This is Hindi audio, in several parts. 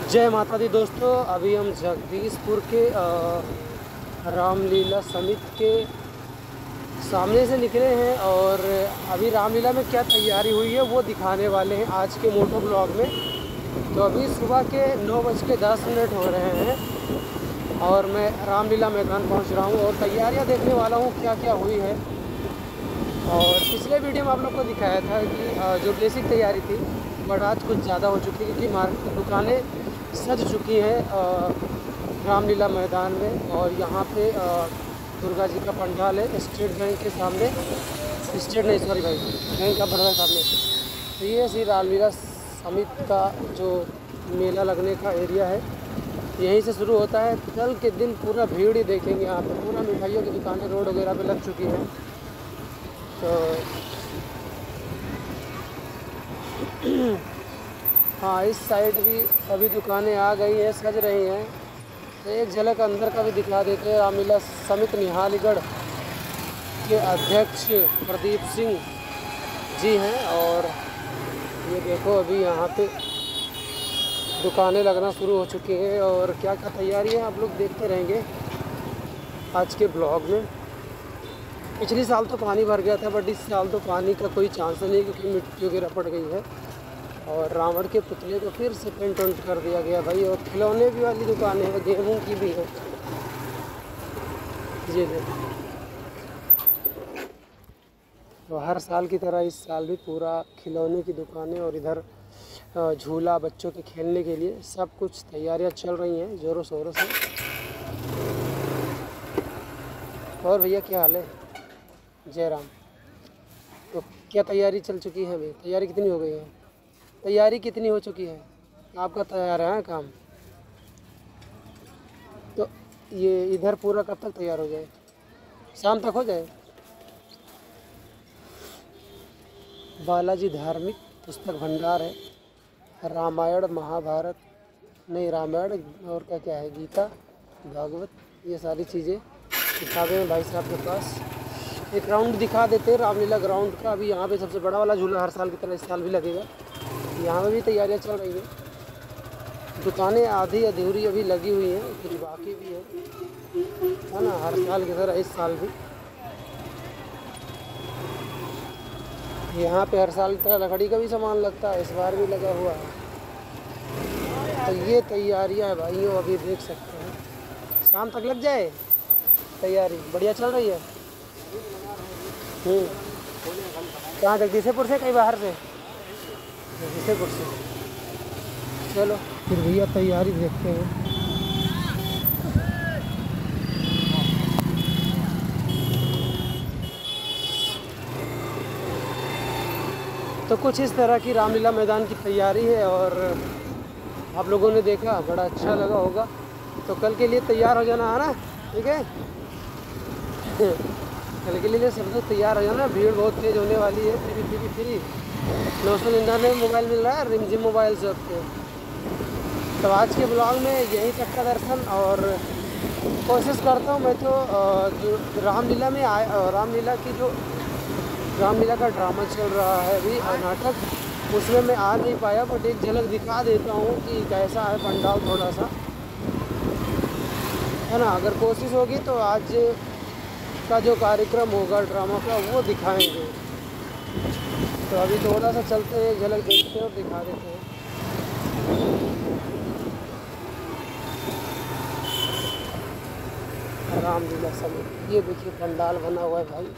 जय माता दी दोस्तों, अभी हम जगदीशपुर के रामलीला समिति के सामने से निकले हैं और अभी रामलीला में क्या तैयारी हुई है वो दिखाने वाले हैं आज के मोटो ब्लॉग में। तो अभी सुबह के 9:10 हो रहे हैं और मैं रामलीला मैदान पहुंच रहा हूं और तैयारियां देखने वाला हूं क्या क्या हुई है। और पिछले वीडियो में आप लोग को दिखाया था कि जो बेसिक तैयारी थी बट आज कुछ ज़्यादा हो चुकी है क्योंकि मार्केट दुकानें सज चुकी हैं रामलीला मैदान में। और यहाँ पे दुर्गा जी का पंडाल है स्टेट बैंक के सामने, स्टेट नहीं सॉरी भाई बैंक का बड़ा सामने। तो ये श्री रामलीला समिति का जो मेला लगने का एरिया है यहीं से शुरू होता है। कल के दिन पूरा भीड़ ही देखेंगे यहाँ पे, पूरा मिठाइयों की दुकानें रोड वगैरह पे लग चुकी हैं। तो हाँ, इस साइड भी अभी दुकानें आ गई हैं, सज रही हैं। तो एक झलक अंदर का भी दिखा देते हैं। रामलीला समिति निहालीगढ़ के अध्यक्ष प्रदीप सिंह जी हैं और ये देखो अभी यहाँ पे दुकानें लगना शुरू हो चुकी हैं और क्या क्या तैयारी है आप लोग देखते रहेंगे आज के ब्लॉग में। पिछले साल तो पानी भर गया था बट इस साल तो पानी का कोई चांस नहीं क्योंकि मिट्टी वगैरह पड़ गई है। और रावण के पुतले को फिर से पेंट वेंट कर दिया गया भाई। और खिलौने भी वाली दुकानें हैं, गेहूं की भी है। ये देखो, तो हर साल की तरह इस साल भी पूरा खिलौने की दुकानें और इधर झूला बच्चों के खेलने के लिए सब कुछ तैयारियां चल रही हैं ज़ोरों शोरों से। और भैया क्या हाल है? जय राम। तो क्या तैयारी चल चुकी है भाई? तैयारी कितनी हो गई है? तैयारी कितनी हो चुकी है? आपका तैयार है काम? तो ये इधर पूरा कब तक तैयार हो जाए? शाम तक हो जाए? बालाजी धार्मिक पुस्तक भंडार है, रामायण महाभारत नहीं रामायण और क्या क्या है, गीता भागवत, ये सारी चीज़ें किताबें हैं भाई साहब के पास। एक राउंड दिखा देते हैं रामलीला ग्राउंड का। अभी यहाँ पे सबसे बड़ा वाला झूला हर साल की तरह इस साल भी लगेगा। यहाँ पे भी तैयारियाँ चल रही हैं। दुकानें आधी अधूरी अभी लगी हुई हैं, फिर बाकी भी है ना, हर साल की तरह इस साल भी। यहाँ पे हर साल की तरह लकड़ी का भी सामान लगता है, इस बार भी लगा हुआ है। तो ये तैयारियाँ है भाइयों, अभी देख सकते हैं। शाम तक लग जाए तैयारी, बढ़िया चल रही है। कहाँ जगदीशपुर से? कहीं बाहर से? जगदीशपुर से। चलो फिर भैया तैयारी देखते हैं। तो कुछ इस तरह की रामलीला मैदान की तैयारी है और आप लोगों ने देखा, बड़ा अच्छा लगा होगा। तो कल के लिए तैयार हो जाना है ना, ठीक है? कल के लिए सब लोग तैयार हो जाना, भीड़ बहुत तेज़ होने वाली है। फ्री 999 मोबाइल मिल रहा है रिमझिम मोबाइल से आपको। तो आज के ब्लॉग में यही तक का दर्शन और कोशिश करता हूँ मैं तो जो रामलीला में रामलीला का ड्रामा चल रहा है अभी नाटक, उसमें मैं आ नहीं पाया बट एक झलक दिखा देता हूँ कि कैसा है पंडाल थोड़ा सा, है ना। अगर कोशिश होगी तो आज का जो कार्यक्रम होगा ड्रामा का वो दिखाएंगे। तो अभी थोड़ा सा चलते हैं, झलक देखते हैं और दिखा देते हैं। रामलीला समिति, ये देखिए पंडाल बना हुआ है भाई।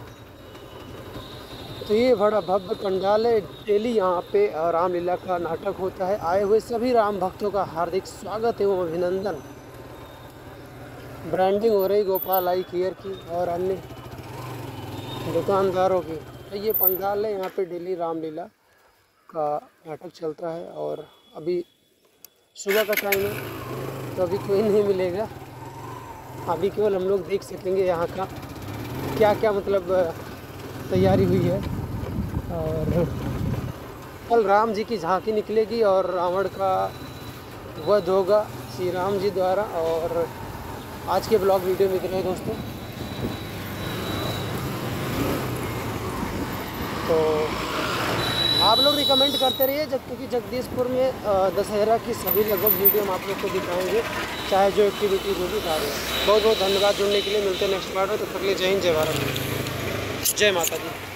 तो ये बड़ा भव्य पंडाल है। डेली यहाँ पे रामलीला का नाटक होता है। आए हुए सभी राम भक्तों का हार्दिक स्वागत एवं अभिनंदन। ब्रांडिंग हो रही गोपाल आई केयर की और अन्य दुकानदारों की। तो ये पंडाल है, यहाँ पे डेली रामलीला का नाटक चलता है। और अभी सुबह का टाइम है तो अभी कोई नहीं मिलेगा, अभी केवल हम लोग देख सकेंगे यहाँ का क्या क्या मतलब तैयारी हुई है। और कल राम जी की झांकी निकलेगी और रावण का वध होगा श्री राम जी द्वारा। और आज के ब्लॉग वीडियो में इतना ही दोस्तों। तो आप लोग रिकमेंड करते रहिए क्योंकि जगदीशपुर में दशहरा की सभी लगभग वीडियो हम आप लोग को दिखाएंगे, चाहे जो एक्टिविटीज़ होगी सारी। बहुत बहुत धन्यवाद जुड़ने के लिए। मिलते हैं नेक्स्ट पार्ट में। तब तक के लिए जय हिंद, जय भारत, जय माता दी।